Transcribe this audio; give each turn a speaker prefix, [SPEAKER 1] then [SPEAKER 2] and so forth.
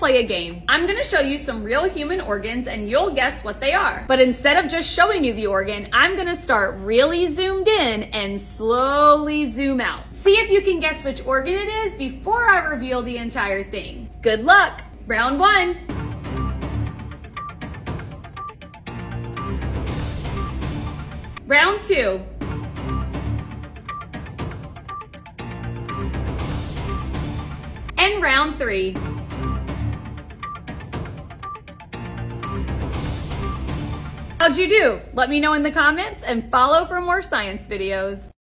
[SPEAKER 1] play a game. I'm gonna show you some real human organs and you'll guess what they are. But instead of just showing you the organ, I'm gonna start really zoomed in and slowly zoom out. See if you can guess which organ it is before I reveal the entire thing. Good luck. Round 1. Round 2. And round 3. How'd you do? Let me know in the comments and follow for more science videos.